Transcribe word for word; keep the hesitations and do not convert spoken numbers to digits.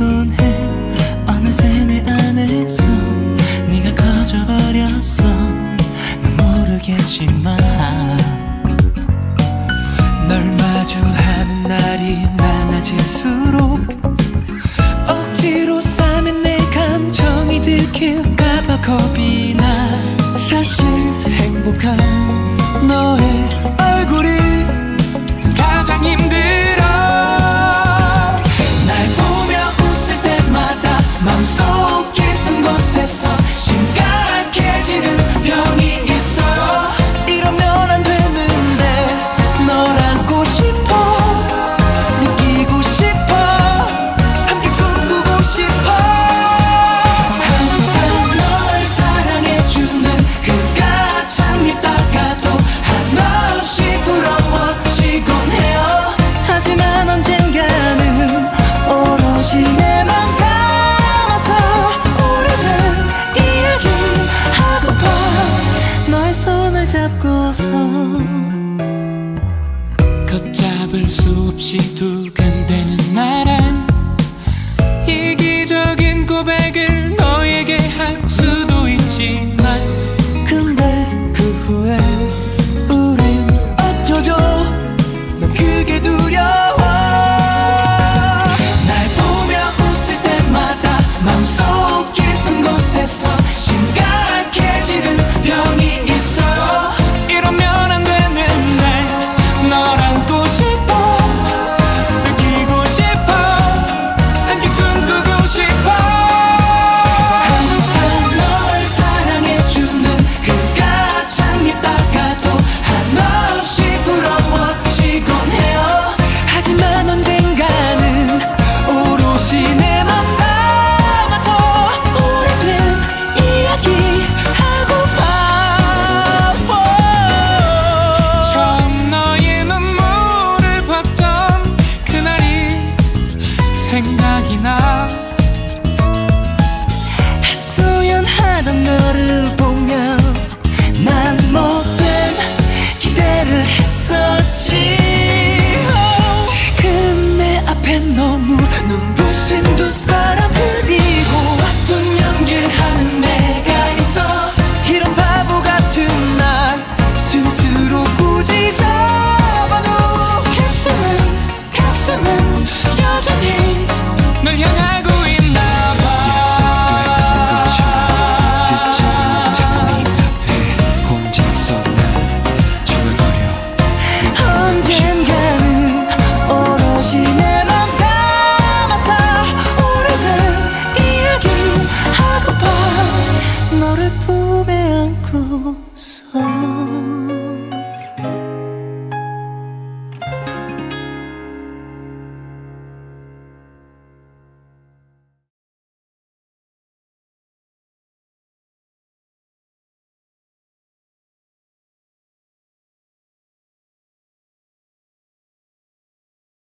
싶곤 해. 어느새 내 안에서 네가 커져버렸어. 난 모르겠지만 널 마주하는 날이 많아질수록 억지로 싸맨 내 감정이 들킬까봐 겁이 나. 사실 행복한 너의 얼굴이 가장 힘들어. 날 보며 웃을 때마다 마음속 깊은 곳에서 심각해지는 병이 있어요. 이러면 안 되는데 널 안고 싶어. 느끼고 싶어. 함께 꿈꾸고 싶어. 항상 널 사랑해주는 그가 참 밉다가도 한없이 부러워지곤 해요. 하지만 언젠가는 오롯이 내 맘 담아서 오래된 이야기 하고파. 너의 손을 잡고서 걷잡을 수 없이 두 가지